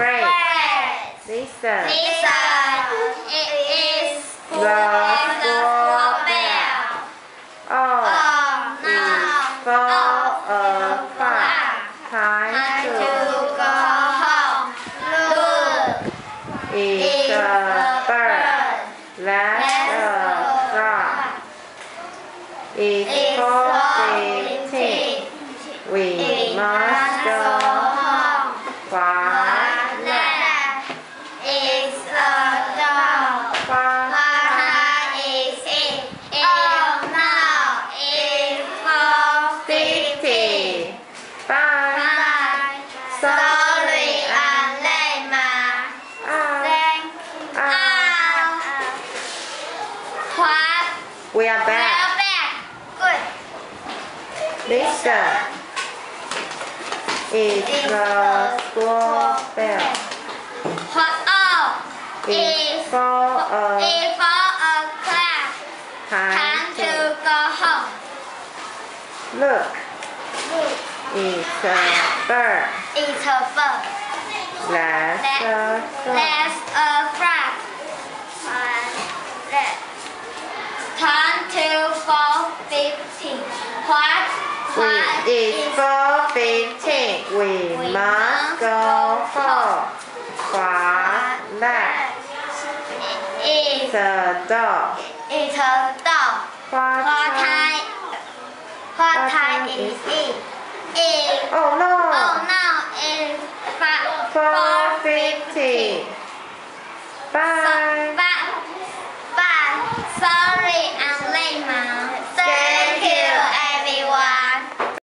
Great. Listen. It is The school bell. Oh, it's 4:05. Time to go home. Look, eat a bird. That's a frog. It's 4:15. We must go home. What next? It's a dog. What What is it? Oh no, it's 4:50. 50. Bye. Bye. Sorry, I'm late, Ma. Thank you. What? We are back. Well, back. Good. Listen. It's the school bell. What? Oh, It's 4 it's 4:00. Time Time to to go home. look. Look, It's a bird. it's a bird. That's a frog. There's a frog. Time to 4:15. What? It's 4:15. We must go home. What next? It's The dog. It's a dog. What time? What time is it? It's Oh no! oh no, it's 4:50.